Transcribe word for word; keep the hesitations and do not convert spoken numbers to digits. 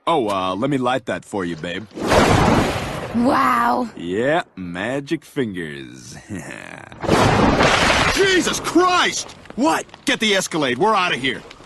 Oh, uh, let me light that for you, babe. Wow. Yeah, magic fingers. Jesus Christ! What? Get the Escalade. We're out of here.